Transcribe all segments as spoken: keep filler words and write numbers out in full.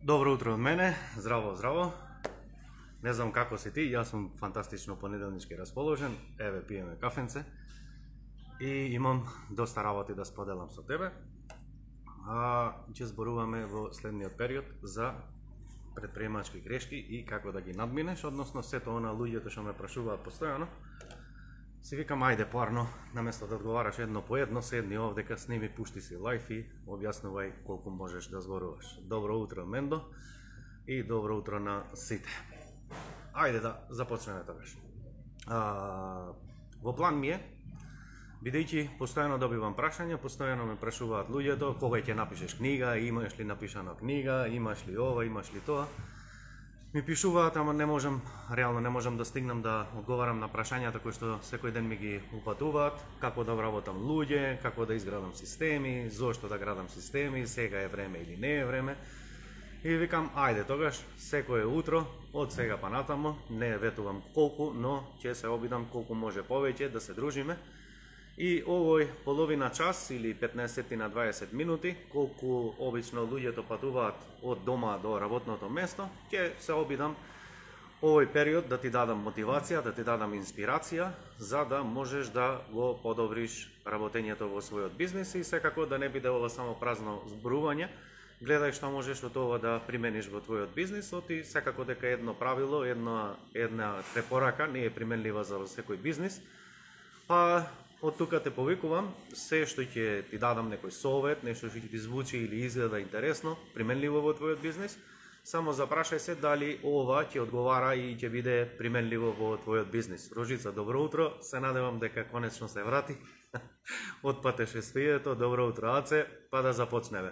Dobro утро од мене, здраво, здраво. Не знам како си ти, јас сум фантастично понеделнички расположен. Еве пиеме кафенце и имам доста работи да споделам со тебе. А ќе зборуваме во следниот период за предприемачки грешки и како да ги надминеш, односно сето она луѓето што ме прашуваат постојано. Си викам, ајде парно, наместо да одговараш едно по едно, седни овдека, сними, пушти си лајф и објаснувај колку можеш да зборуваш. Добро утро, Мендо, и добро утро на сите. Ајде да започнеме тогаш. А, во план ми е, бидејќи постојано добивам прашања, постојано ме прашуваат луѓето, кога ќе напишеш книга, имаш ли напишана книга, имаш ли ова, имаш ли тоа. Ми пишуваат, ама не можам, реално не можам да стигнам да одговарам на прашањата кои што секој ден ми ги упатуваат, како да вработам луѓе, како да изградам системи, зошто да градам системи, сега е време или не е време. И викам, ајде тогаш, секое утро, од сега па натамо, не ветувам колку, но ќе се обидам колку може повеќе да се дружиме. И овој половина час или петнаесет на дваесет минути, колку обично луѓето патуваат од дома до работното место, ќе се обидам овој период да ти дадам мотивација, да ти дадам инспирација, за да можеш да го подобриш работењето во својот бизнис и секако да не биде ова само празно зборување. Гледај што можеш од ова да примениш во твојот бизнис, и секако дека едно правило, една, една препорака не е применлива за секој бизнис. Па од тука те повикувам, се што ќе ти дадам некој совет, нешто што ќе ти звучи или изгледа интересно, применливо во твојот бизнис, само запрашај се дали ова ќе одговара и ќе биде применливо во твојот бизнис. Рожица, добро утро, се надевам дека конечно се врати. Отпатеше спието, добро утро, Аце, па да започнеме.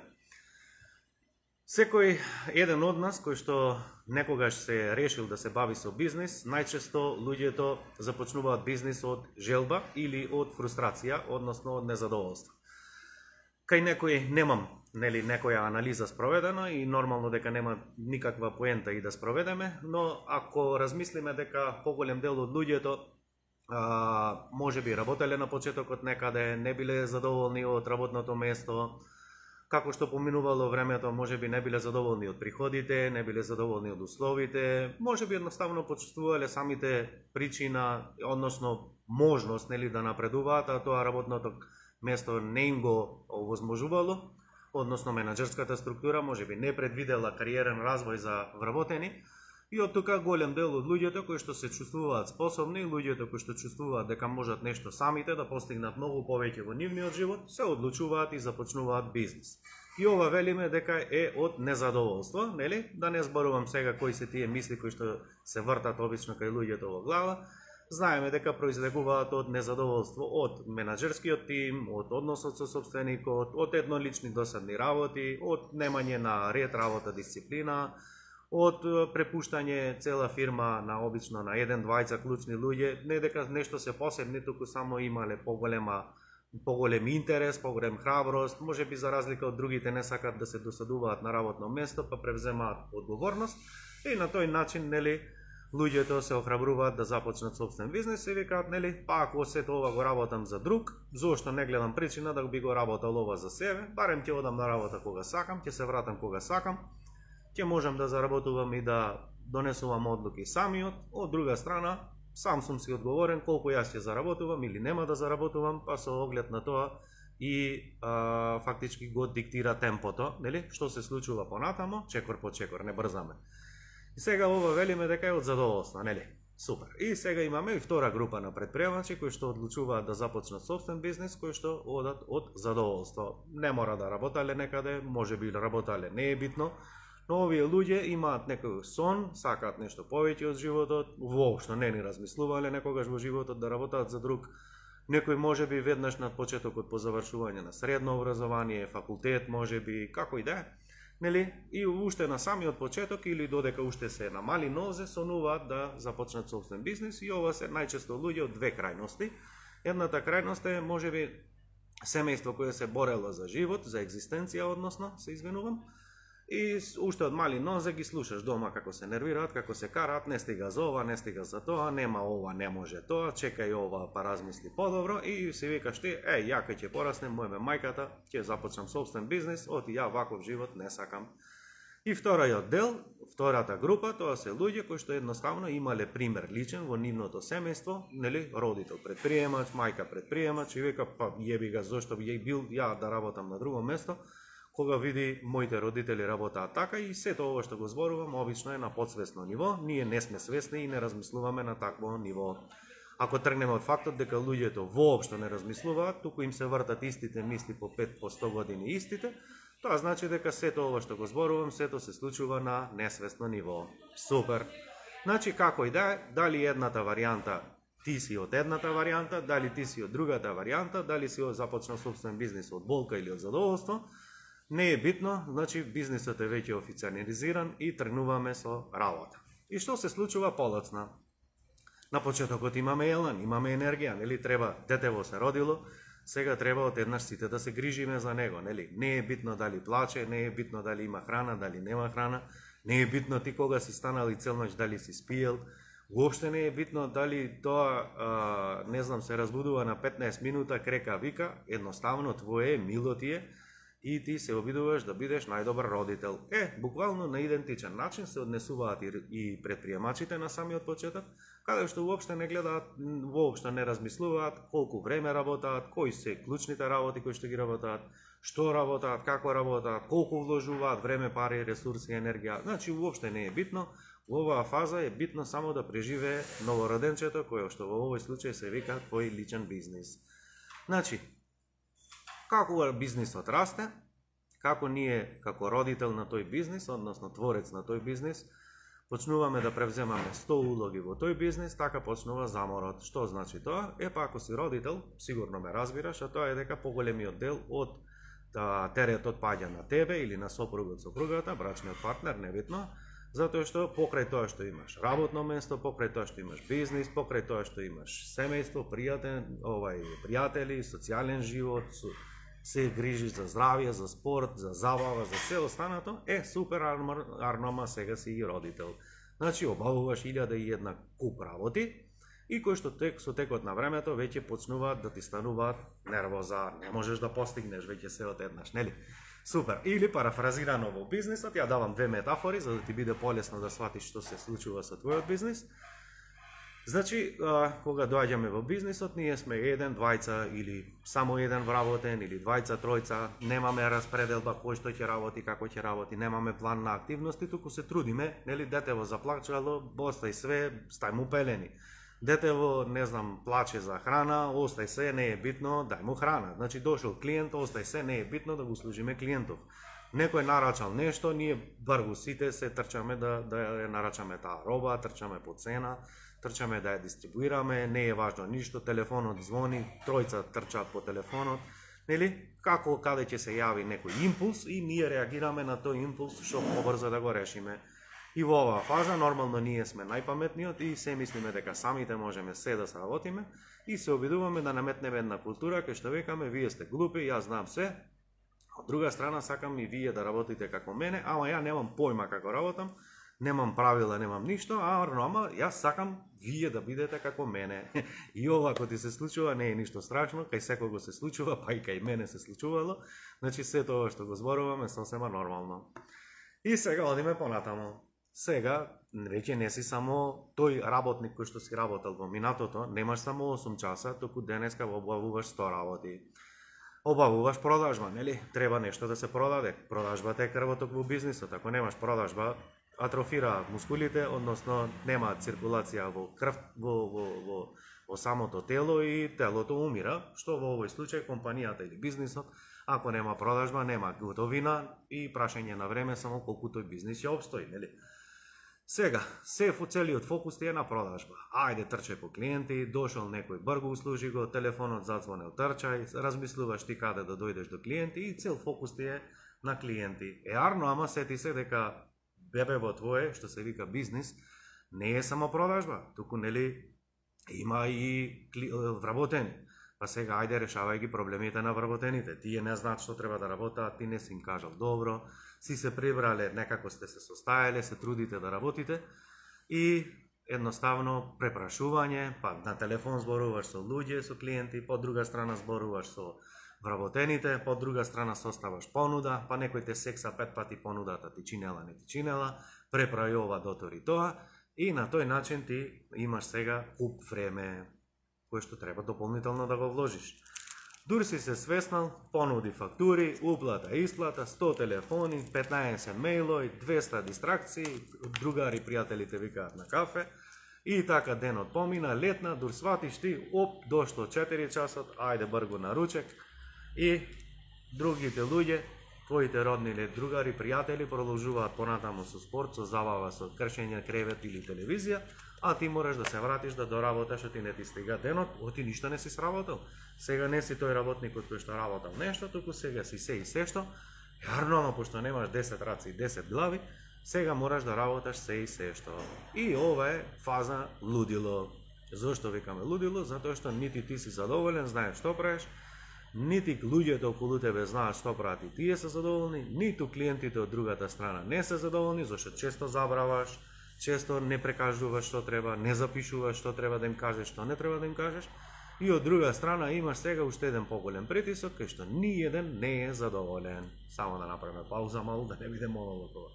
Секој еден од нас кој што некогаш се решил да се бави со бизнис, најчесто луѓето започнуваат бизнис од желба или од фрустрација, односно од незадоволство. Кај некој немам, нели, некоја анализа спроведена и нормално дека нема никаква поента и да спроведеме, но ако размислиме дека поголем дел од луѓето а, може би работеле на почетокот некаде, не биле задоволни од работното место, како што поминувало времето, може би не биле задоволни од приходите, не биле задоволни од условите, може би едноставно почувствувале самите причина, односно можност, нели, да напредуваат, а тоа работното место не им го овозможувало, односно менаџерската структура може би не предвидела кариерен развој за вработени. И од тука голем дел од луѓето кои што се чувствуваат способни, луѓето кои што чувствуваат дека можат нешто самите да постигнат многу повеќе во нивниот живот, се одлучуваат и започнуваат бизнис. И ова велиме дека е од незадоволство, нели? Да не зборувам сега кои се тие мисли кои што се вртат обично кај луѓето во глава. Знаеме дека произлегуваат од незадоволство од менаџерскиот тим, од односот со сопственикот, од еднолични досадни работи, од немање на ред, работа, дисциплина, од препуштање цела фирма на обично на еден двајца клучни луѓе, не дека нешто се посебни, туку само имале поголема поголем интерес, поголем храброст, можеби за разлика од другите не сакат да се досадуваат на работно место, па превземаат одговорност и на тој начин, нели, луѓето се охрабруваат да започнат собствен бизнес и викаат, нели, па ако сето ова го работам за друг, зошто не гледам причина да би го работел ова за себе, барем ќе одам на работа кога сакам, ќе се вратам кога сакам, ќе можам да заработувам и да донесувам одлуки самиот. Од друга страна, сам сум си одговорен колку јас ќе заработувам или нема да заработувам, па со оглед на тоа и а, фактички го диктира темпото, нели? Што се случува понатамо, чекор по чекор, не брзаме. И сега ова велиме дека е од задоволство, нели? Супер. И сега имаме и втора група на предприемачи кои што одлучуваат да започнат собствен бизнес, кои што одат од задоволство. Не мора да работале некаде, може би работале, не е битно. Но овие луѓе имаат некој сон, сакаат нешто повеќе од животот, воопшто не ни размислувале некогаш во животот да работат за друг. Некој може би веднаш на почетокот по завршување на средно образование, факултет може би, како и да е, нели? И уште на самиот почеток или додека уште се на мали нозе сонуваат да започнат собствен бизнис и ова се најчесто луѓе од две крајности. Едната крајност е можеби семејство кое се борело за живот, за екзистенција, односно, се извинувам. И уште од мали нозе ги слушаш дома како се нервираат, како се караат, не стига за ова, не стига за тоа, нема ова, не може тоа, чекај ова, па размисли подобро и си викаш ти, е, ја кај ќе пораснем, мојме мајката, ќе започнам собствен бизнис, оти ја ваков живот не сакам. И вториот дел, втората група, тоа се луѓе кои што едноставно имале пример личен во нивното семејство, нели, родител предприемач, мајка предприемач и века па јеби га зошто би бил ја да работам на друго место, кога види моите родители работаат така и сето ова што го зборувам обично е на подсвесно ниво, ние не сме свесни и не размислуваме на такво ниво. Ако тргнеме од фактот дека луѓето воопшто не размислуваат, туку им се вртат истите мисли по пет по сто години истите, тоа значи дека сето ова што го зборувам, сето се случува на несвесно ниво. Супер. Значи како и да е, дали едната варијанта ти си од едната варијанта, дали ти си од другата варијанта, дали си започнал собствен бизнис од болка или од задоволство, не е битно, значи бизнисот е веќе официализиран и тргнуваме со работа. И што се случува полоцна? На почетокот имаме елан, имаме енергија, нели, треба, детево се родило, сега треба од еднаш сите да се грижиме за него, нели? Не е битно дали плаче, не е битно дали има храна, дали нема храна, не е битно ти кога си станал и цел ноќ дали си спиел, уопште не е битно дали тоа, а, не знам, се разбудува на петнаесет минута, крека вика, едноставно твое, мило ти е, и ти се обидуваш да бидеш најдобар родител. Е, буквално на идентичен начин се однесуваат и, и предприемачите на самиот почеток, каде што уопште не гледаат, воопшто не размислуваат колку време работаат, кои се клучните работи кои што ги работаат, што работаат, како работаат, колку вложуваат време, пари, ресурси, енергија. Значи уопште не е битно. Во оваа фаза е битно само да преживее новороденчето, кој што во овој случај се вика твој личен бизнис. Значи, како бизнисот расте, како ние како родител на тој бизнис, односно творец на тој бизнис, почнуваме да превземаме сто улоги во тој бизнис, така почнува заморот. Што значи тоа? Е, па ако си родител, сигурно ме разбираш, а тоа е дека поголемиот дел од да, теретот паѓа на тебе или на сопругот, сопругата, брачниот партнер, небитно, затоа што покрај тоа што имаш работно место, покрај тоа што имаш бизнис, покрај тоа што имаш семејство, пријатен, овај пријатели, социјален живот, се грижиш за здравје, за спорт, за забава, за се останато, е супер арнома сега си и родител. Значи обавуваш илјада и една куп работи и кои што тек со текот на времето веќе почнуваат да ти стануваат нервоза, не можеш да постигнеш веќе се од еднаш, нели? Супер. Или парафразирано во бизнисот, ја давам две метафори за да ти биде полесно да сватиш што се случува со твојот бизнис. Значи, а, кога доаѓаме во бизнисот, ние сме еден, двајца или само еден вработен или двајца, тројца, немаме распределба кој што ќе работи, како ќе работи, немаме план на активности, туку се трудиме, нели, детево заплачало, остај све, стај му пелени. Детево, не знам, плаче за храна, остај се, не е битно, дај му храна. Значи, дошол клиент, остај се, не е битно да го служиме клиентов. Некој нарачал нешто, ние бргу сите се трчаме да, да ја нарачаме таа роба, трчаме по цена, трчаме да ја дистрибуираме, не е важно ништо, телефонот звони, тројца трчаат по телефонот, нели? Како, каде ќе се јави некој импулс и ние реагираме на тој импулс што побрзо да го решиме. И во оваа фаза нормално ние сме најпаметниот и се мислиме дека самите можеме се да сработиме и се обидуваме да наметнеме една култура кај што викаме вие сте глупи, јас знам се. Од друга страна сакам и вие да работите како мене, ама ја немам појма како работам, немам правила, немам ништо, а ама јас сакам вие да бидете како мене. И ова ако ти се случува не е ништо страшно, кај секого се случува, па и кај мене се случувало. Значи сето ова што го зборуваме сосема нормално. И сега одиме понатаму. Сега веќе не си само тој работник кој што си работел во минатото, немаш само осум часа, туку денеска обавуваш сто работи. Обавуваш продажба, нели? Треба нешто да се продаде. Продажбата е крвоток во бизнисот. Ако немаш продажба, атрофираат мускулите, односно нема циркулација во крв во, во, во, во самото тело и телото умира, што во овој случај компанијата или бизнисот, ако нема продажба, нема готовина и прашање на време само колку тој бизнис ќе обстои, нели? Сега, се целиот фокус ти е на продажба. Ајде, трчај по клиенти, дошол некој бргу услужи го, телефонот зазвонил, трчај, размислуваш ти каде да дојдеш до клиенти и цел фокус ти е на клиенти. Е, арно, ама сети се дека бебево твое, што се вика бизнис, не е само продажба, туку, нели, има и вработени. Па сега, ајде, решавај ги проблемите на вработените. Тие не знаат што треба да работат, ти не си им кажал добро, си се прибрале, некако сте се состојале, се трудите да работите и едноставно препрашување, па на телефон зборуваш со луѓе, со клиенти, по друга страна зборуваш со вработените, по друга страна составаш понуда, па некој те секса пет пати понудата ти чинела, не ти чинела, преправи ова, дотори тоа, и на тој начин ти имаш сега куп време, кое што треба дополнително да го вложиш. Дур си се свеснал, понуди фактури, уплата, исплата, сто телефони, петнаесет мејлови, двеста дистракции, другари, пријатели те викаат на кафе, и така денот помина, летна, дур сватиш ти, оп, дошло четири часот, ајде бргу на ручек, и другите луѓе, твоите родни или другари, пријатели, продолжуваат понатаму со спорт, со забава, со кршење, кревет или телевизија, а ти мораш да се вратиш да доработаш, а ти не ти стига денот, о ти ништо не си сработал. Сега не си тој работник од кој што работал нешто, туку сега си се и се што, јарно, ама пошто немаш десет раци и десет глави, сега мораш да работаш се и се што. И ова е фаза лудило. Зошто викаме лудило? Затоа што нити ти си задоволен, знаеш што правиш, нити луѓето околу тебе знаат што прават и тие се задоволни, ниту клиентите од другата страна не се задоволни, зашто често забраваш, често не прекажуваш што треба, не запишуваш што треба да им кажеш, што не треба да им кажеш, и од друга страна имаш сега уште еден поголем притисок, кај што ни еден не е задоволен. Само да направиме пауза малку, да не биде монолог ова.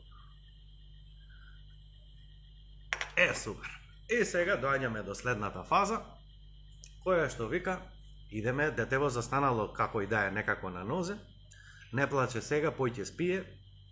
Е, супер. И сега доаѓаме до следната фаза, која што вика, идеме, детево застанало како и да е некако на нозе, не плаче сега, појќе спие,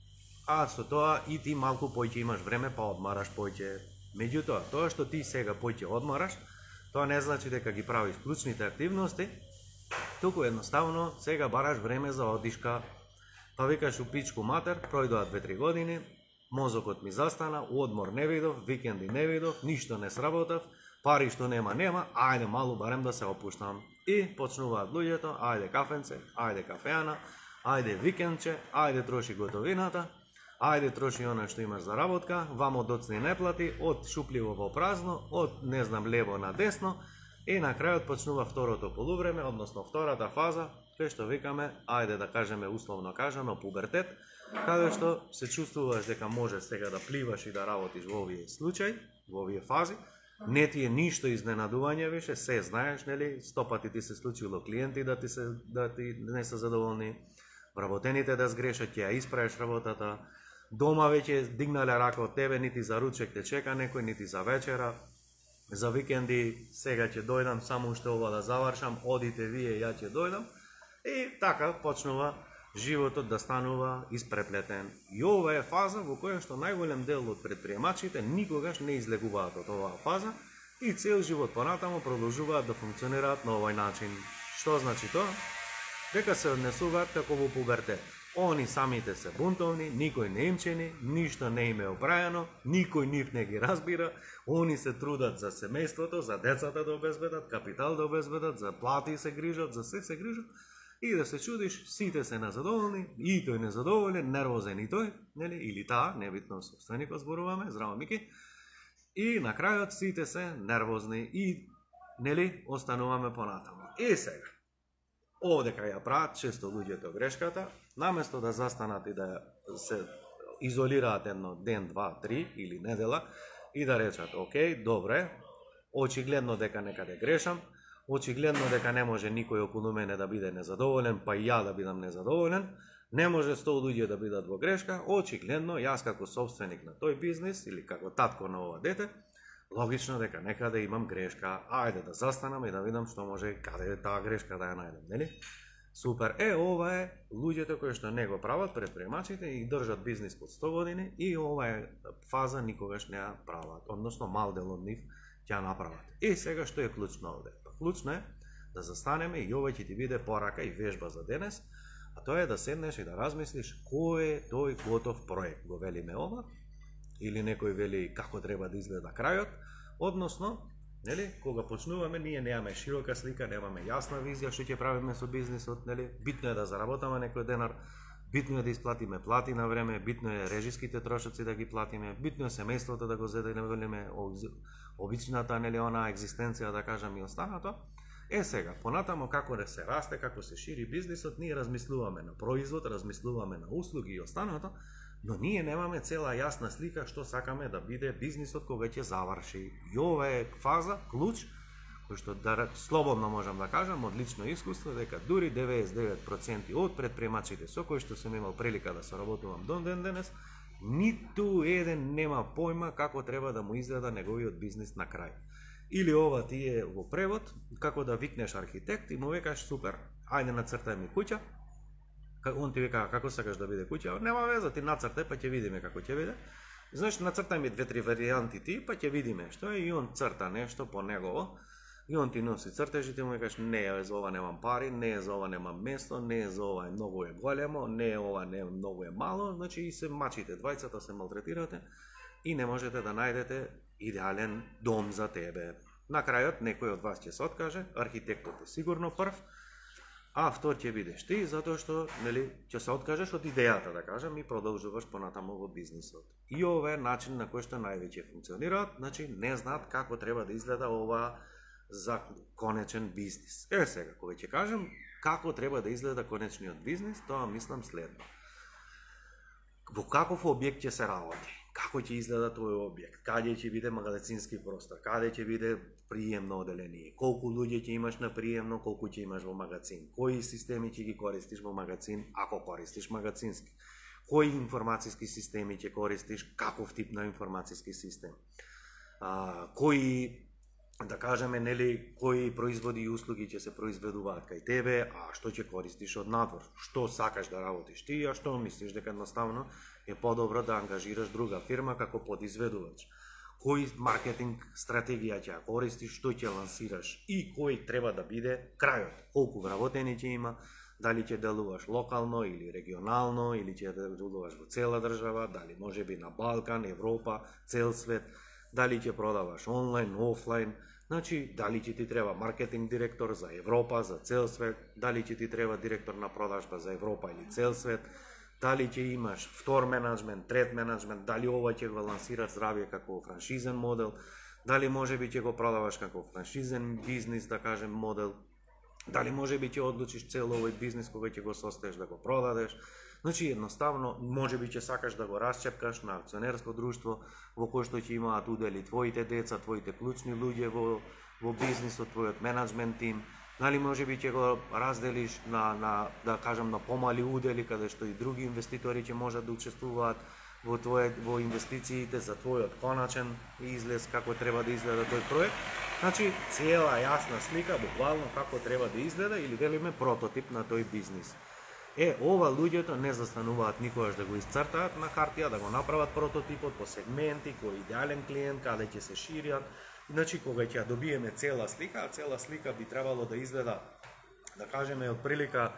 а со тоа и ти малку појќе имаш време, па одмараш појќе. Меѓутоа, тоа што ти сега појќе одмараш, тоа не значи дека ги правиш клучните активности, туку едноставно сега бараш време за одишка. Па викаш у пичку матер, пројдоа две-три години, мозокот ми застана, одмор не видов, викенди не видов, ништо не сработав, пари што нема, нема, ајде малу барем да се опуштам. И почнуваат луѓето, ајде кафенце, ајде кафеана, ајде викендче, ајде троши готовината, ајде троши она што имаш за работка, вамо доцни не плати, од шупливо во празно, од не знам лево на десно, и на крајот почнува второто полувреме, односно втората фаза, кој што викаме, ајде да кажеме условно кажано, пубертет, каде што се чувствуваш дека можеш сега да пливаш и да работиш во овие случаи, во овие фази. Не ти е ништо изненадување више, се знаеш, нели, сто пати ти се случило клиенти да ти се да ти не се задоволни, вработените да сгрешат, ќе ја исправиш работата, дома веќе дигнале рака од тебе, нити за ручек те чека некој, нити за вечера, за викенди, сега ќе дојдам, само уште ова да завршам, одите вие, ја ќе дојдам, и така почнува животот да станува испреплетен. И ова е фаза во која што најголем дел од предприемачите никогаш не излегуваат од оваа фаза и цел живот понатаму продолжуваат да функционираат на овој начин. Што значи тоа? Дека се однесуваат како во пубертет. Они самите се бунтовни, никој не им чини, ништо не им е опрајано, никој нив не ги разбира, они се трудат за семејството, за децата да обезбедат, капитал да обезбедат, за плати се грижат, за се се грижат. И да се чудиш, сите се незадоволни, и тој незадоволен, нервозен и тој, нели, или таа, небитно собственикот зборуваме, здраво Мики, и на крајот сите се нервозни и, нели, остануваме понатаму. И сега, овде кај ја прават често луѓето грешката, наместо да застанат и да се изолираат едно ден, два, три или недела и да речат, окей, добре, очигледно дека некаде грешам, очигледно дека не може никој околу мене да биде незадоволен, па и ја да бидам незадоволен, не може сто луѓе да бидат во грешка, очигледно јас како собственик на тој бизнис или како татко на ова дете, логично дека некаде имам грешка, ајде да застанам и да видам што може, каде е таа грешка да ја најдем, нели? Супер, е, ова е луѓето кои што не го прават, предприемачите, и држат бизнис под сто години, и ова е фаза никогаш не ја прават, односно мал дел од нив ќе направат. И сега што е клучно овде? Клучно е да застанеме и ова ќе ти биде порака и вежба за денес, а тоа е да седнеш и да размислиш кој е тој готов проект. Го велиме ова, или некој вели како треба да изгледа крајот, односно, нели, кога почнуваме, ние немаме широка слика, немаме јасна визија што ќе правиме со бизнисот, нели, битно е да заработаме некој денар, битно е да исплатиме плати на време, битно е режиските трошоци да ги платиме, битно е семејството да го зедневелиме, обичната, нели, она екзистенција, да кажам, и останато. Е сега, понатамо како да се расте, како се шири бизнисот, ние размислуваме на производ, размислуваме на услуги и останато, но ние немаме цела јасна слика што сакаме да биде бизнисот кога ќе заврши. И ова е фаза, клуч, кој што да, слободно можам да кажам од лично искуство дека дури деветдесет и девет проценти од претприемачите со кои што сум имал прилика да соработувам до ден денес, ниту еден нема појма како треба да му изгледа неговиот бизнис на крај. Или ова ти е во превод, како да викнеш архитект и му викаш супер, ајде нацртај ми куќа. Он ти вика како сакаш да биде куќа, нема веза, ти нацртај па ќе видиме како ќе биде. Знаеш, нацртај ми две-три варијанти ти, па ќе видиме што е, и он црта нешто по негово. И он ти носи цртежи, ти му викаш не е за ова немам пари, не е за ова немам место, не е за ова е многу е големо, не е ова не е многу е мало, значи и се мачите, двајцата се малтретирате и не можете да најдете идеален дом за тебе. На крајот некој од вас ќе се откаже, архитектот е сигурно прв, а втор ќе бидеш ти, затоа што, нели, ќе се откажеш од идејата, да кажам, и продолжуваш понатаму во бизнисот. И ова е начин на кој што највеќе функционираат, значи не знаат како треба да изгледа ова за конечен бизнис. Еве сега, кога ќе кажам како треба да изгледа конечниот бизнис, тоа мислам следно. Во каков објект ќе се работи? Како ќе изгледа тој објект? Каде ќе биде магазински простор? Каде ќе биде приемно оделение? Колку луѓе ќе имаш на приемно, колку ќе имаш во магазин? Кои системи ќе ги користиш во магазин, ако користиш магазински? Кои информациски системи ќе користиш? Каков тип на информациски систем? А, кои да кажеме, нели, кои производи и услуги ќе се произведуваат кај тебе, а што ќе користиш од надвор, што сакаш да работиш ти, а што мислиш дека едноставно е подобро да ангажираш друга фирма како подизведувач. Кој маркетинг стратегија ќе користиш, што ќе лансираш и кој треба да биде крајот, колку вработени ќе има, дали ќе делуваш локално или регионално, или ќе делуваш во цела држава, дали можеби на Балкан, Европа, цел свет, дали ќе продаваш онлайн, офлайн, значи дали ќе ти треба маркетинг директор за Европа, за цел свет, дали ќе ти треба директор на продажба за Европа или цел свет, дали ќе имаш втор менеджмент, трет менеджмент, дали ова ќе го лансираш здравје како франшизен модел, дали можеби ќе го продаваш како франшизен бизнис, да кажем, модел, дали можеби ќе одлучиш цел овој бизнис кога ќе го состоеш да го продадеш. Значи, едноставно, можеби ќе сакаш да го расчепкаш на акционерско друштво во кое што ќе имаат удели твоите деца, твоите клучни луѓе во, во бизнисот, твојот менеджмент тим. Дали можеби ќе го разделиш на, на, да кажам, на помали удели, каде што и други инвеститори ќе можат да учествуваат во, твое, во инвестициите за твојот коначен излез, како треба да изгледа тој проект. Значи, цела јасна слика, буквално како треба да изгледа или велиме прототип на тој бизнис. Е, ова луѓето не застануваат никогаш да го исцртаат на хартија, да го направат прототипот по сегменти, кој идеален клиент, каде ќе се шират. Значи, кога ќе добиеме цела слика, а цела слика би требало да изгледа, да кажеме, од прилика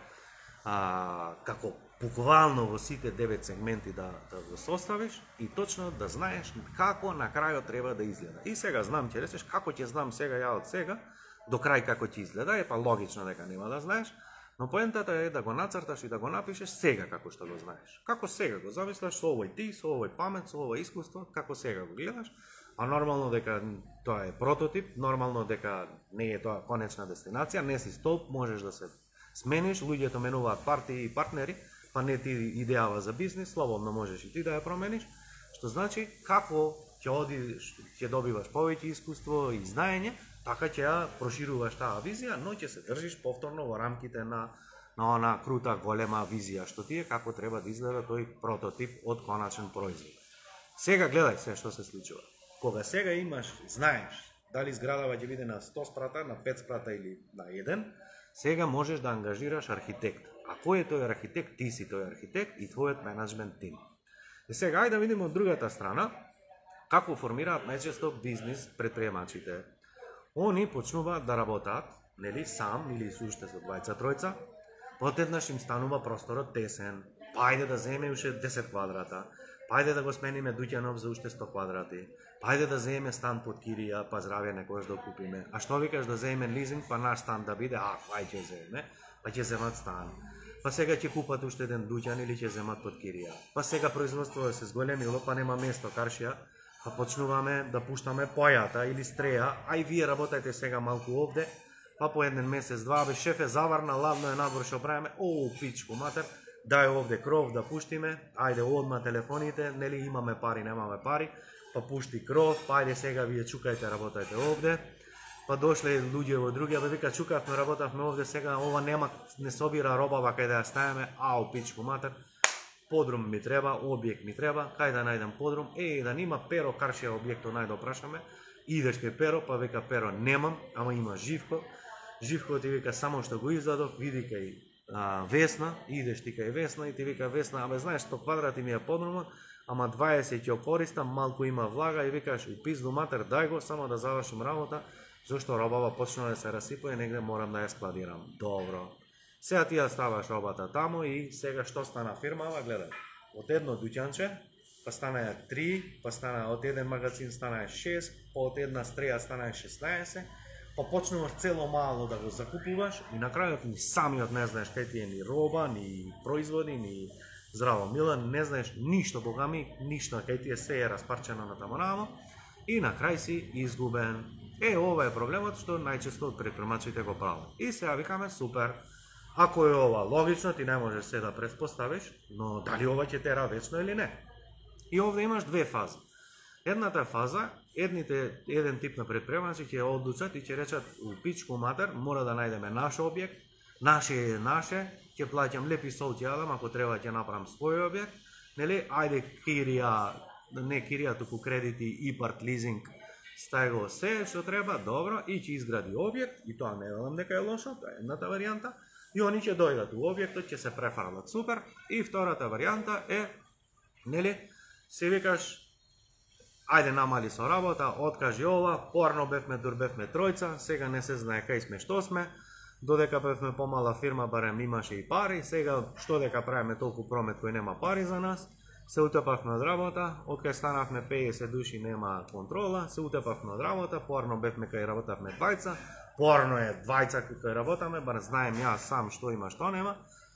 а, како буквално во сите девет сегменти да, да го составиш и точно да знаеш како на крајот треба да изгледа. И сега знам, ќе речеш, како ќе знам сега ја од сега до крај како ќе изгледа, е па логично дека нема да знаеш. Но поентата е да го нацрташ и да го напишеш сега како што го знаеш. Како сега го замислаш со овој ти, со овој памет, со овој искуство, како сега го гледаш, а нормално дека тоа е прототип, нормално дека не е тоа конечна дестинација, не си столб, можеш да се смениш, луѓето менуваат партии и партнери, па не ти идејава за бизнис, слободно можеш и ти да ја промениш, што значи како ќе одиш, ќе добиваш повеќе искуство и знаење, така ќе ја прошируваш таа визија, но ќе се држиш повторно во рамките на, на она крута голема визија што ти е, како треба да изгледа тој прототип од коначен производ. Сега гледај се што се случува. Кога сега имаш, знаеш, дали зградава ќе биде на сто спрата, на пет спрата или на еден, сега можеш да ангажираш архитект. А кој е тој архитект? Ти си тој архитект и твојот менеджмент тим. И сега ајде да видиме од другата страна како формираат најчесто бизнис предприемачите. Они почнуваат да работат, нели, сам или со уште со двајца тројца, одеднаш им станува просторот тесен, па ајде да земе уште десет квадрата, па ајде да го смениме Дуќанов за уште сто квадрати, па ајде да земе стан под кирија, па здравје некојаш да купиме, а што викаш да земе лизинг, па наш стан да биде, а, ај ќе земе, па ќе земат стан. Па сега ќе купат уште еден дуќан или ќе земат под кирија. Па сега производството се зголемило, па нема место каршија, па почнуваме да пуштаме појата или стреја, ај вие работајте сега малку овде, па по еден месец, два, бе шефе заварна, ладно е надвор што правиме, о, пичку матер, дај овде кров да пуштиме, ајде одма телефоните, нели имаме пари, немаме пари, па пушти кров, па ајде сега вие чукајте, работајте овде. па дошле луѓе во други, абе вика чукавме, работавме овде, сега ова нема, не собира робава кај да ја ставиме, ау пичку матер, подрум ми треба, објект ми треба, кај да најдем подрум, е, да нима Перо Каршија објектот најде прашаме, идеш кај Перо, па вика Перо немам, ама има Живко, Живко ти вика само што го издадов, види кај а, Весна, идеш ти кај Весна и ти вика Весна, абе знаеш сто квадрати ми е подрумот, ама дваесет ќе користам, малку има влага и викаш у пизду матер, дај го само да завршим работа, зашто робава почна да се расипува и негде морам да ја складирам. Добро. Сега ти ја ставаш робата таму и сега што стана фирмава, гледај. Од едно дуќанче, па стана три, па стана од еден магазин стана шест, па од една стреја стана шеснаесет, па почнуваш цело мало да го закупуваш и на крајот ни самиот не знаеш кај ти е ни роба, ни производи, ни здраво мила, не знаеш ништо, богами, ништо, кај ти е се е распарчено на таму и на крај си изгубен. Е, ова е проблемот што најчесто од предпримачите го прават. И сега викаме супер. Ако е ова логично, ти не можеш се да предпоставиш, но дали ова ќе тера вечно или не? И овде имаш две фази. Едната фаза, едните, еден тип на предприемачи ќе одлучат и ќе речат у пичку матер, мора да најдеме наш објект, наше е наше, ќе плаќам лепи сол ќе јадам, ако треба ќе направам свој објект, нели, ајде кирија, не кирија, туку кредити, ипарт, лизинг, стај го се што треба, добро, и ќе изгради објект, и тоа не велам дека е лошо, тоа е едната варијанта, и они ќе дојдат у објектот, ќе се префрлат супер, и втората варијанта е, нели, се викаш, ајде намали со работа, откажи ова, порно бевме, дур бевме тројца, сега не се знае кај сме, што сме, додека бевме помала фирма, барем имаше и пари, сега што дека правиме толку промет кој нема пари за нас, се утепавме од работа, откај станавме пеесет души нема контрола, се утепавме од работа, порно бевме кај работавме двајца, порно е двајца кај работаме, бар знаем јас сам што има, што нема,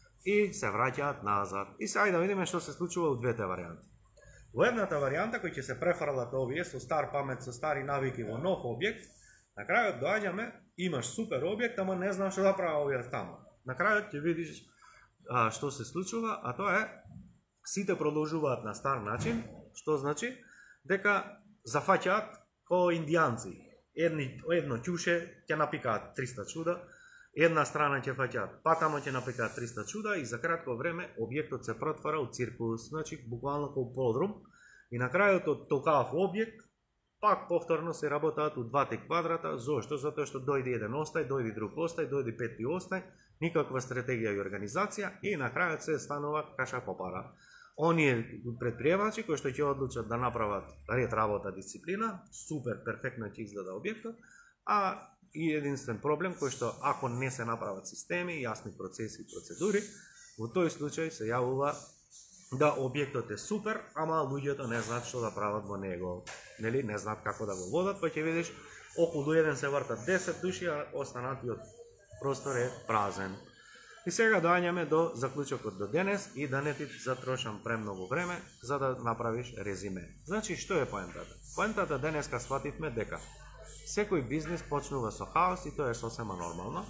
и се враќаат назад. И сега да видиме што се случува у двете варијанти. Во едната варијанта кој ќе се префрлат овие со стар памет, со стари навики во нов објект, на крајот доаѓаме, имаш супер објект, ама не знам што да прави овие таму. На крајот ќе видиш а, што се случува, а тоа е сите продолжуваат на стар начин, што значи дека зафаќаат ко индијанци. Едни, едно ќуше ќе напикаат триста чуда, една страна ќе фаќаат, па тамо ќе напикаат триста чуда и за кратко време објектот се претвара у циркус, значи буквално како подрум. И на крајот од толкав објект пак повторно се работаат у двата квадрата. Зошто? Затоа што дојде еден остај, дојде друг остај, дојде пети остај, никаква стратегија и организација и на крајот се станува каша по пара. Оние предприемачи кои што ќе одлучат да направат ред, работа, дисциплина, супер, перфектно ќе изгледа објектот, а и единствен проблем кој што ако не се направат системи, јасни процеси и процедури, во тој случај се јавува да објектот е супер, ама луѓето не знаат што да прават во него. Нели, не знаат како да го водат, па ќе видиш околу еден се вртат десет души, а останатиот простор е празен. И сега доаѓаме до заклучокот до денес и да не ти затрошам премногу време за да направиш резиме. Значи, што е поентата? Поентата денеска свативме дека секој бизнис почнува со хаос и тоа е сосема нормално.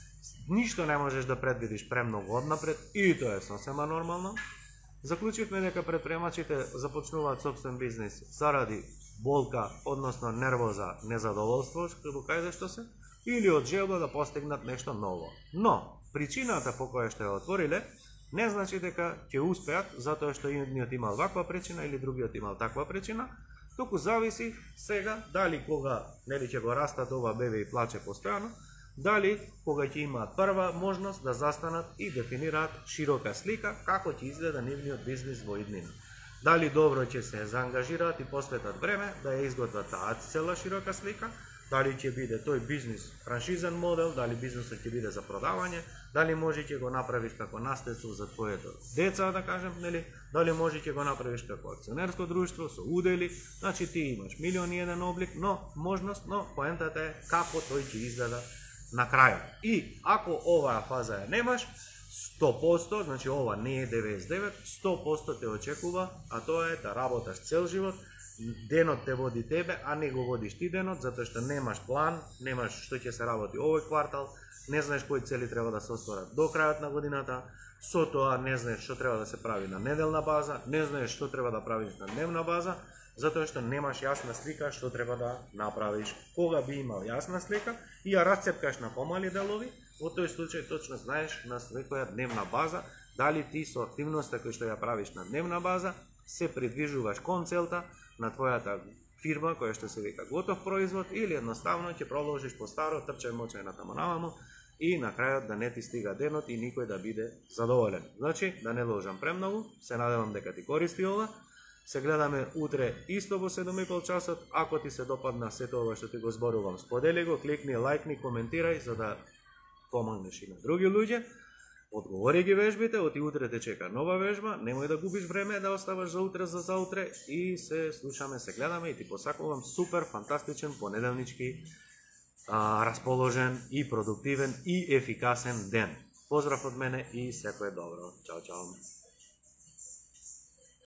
Ништо не можеш да предвидиш премногу однапред и тоа е сосема нормално. Заклучивме дека предприемачите започнуваат собствен бизнис заради болка, односно нервоза, незадоволство, што кај што се, или од желба да постигнат нешто ново. Но причината по која што ја отвориле не значи дека ќе успеат затоа што едниот имал ваква причина или другиот имал таква причина, туку зависи сега дали кога нели ќе го растат ова бебе и плаче постојано, дали кога ќе имаат прва можност да застанат и дефинираат широка слика како ќе изгледа нивниот бизнис во иднина. Дали добро ќе се заангажираат и посветат време да ја изготват таа цела широка слика, дали ќе биде тој бизнис франшизен модел, дали бизнисот ќе биде за продавање, дали може ќе го направиш како наследство за твоето деца, да кажем, нели, дали може ќе го направиш како акционерско друштво со удели, значи ти имаш милион и еден облик, но можност, но поентата е како тој ќе изгледа на крајот. И ако оваа фаза ја немаш, сто проценти, значи ова не е деветдесет и девет, сто проценти те очекува, а тоа е да работаш цел живот денот те води тебе, а не го водиш ти денот, затоа што немаш план, немаш што ќе се работи овој квартал, не знаеш кои цели треба да се остварат до крајот на годината, со тоа не знаеш што треба да се прави на неделна база, не знаеш што треба да правиш на дневна база, затоа што немаш јасна слика што треба да направиш. Кога би имал јасна слика и ја расцепкаш на помали делови, во тој случај точно знаеш на секоја дневна база дали ти со активноста која што ја правиш на дневна база се придвижуваш кон целта на твојата фирма која што се вика готов производ или едноставно ќе продолжиш по старо, трчај мочај на тамо навамо и на крајот да не ти стига денот и никој да биде задоволен. Значи, да не ложам премногу, се надевам дека ти користи ова. Се гледаме утре исто во седум и пол часот. Ако ти се допадна сето ова што ти го зборувам, сподели го, кликни, лајкни, коментирај за да помогнеш и на други луѓе. Одговори ги вежбите, оти утре те чека нова вежба, немој да губиш време да оставаш за утре за заутре и се слушаме, се гледаме и ти посакувам супер, фантастичен, понеделнички, а, расположен и продуктивен и ефикасен ден. Поздрав од мене и секое добро. Чао, чао.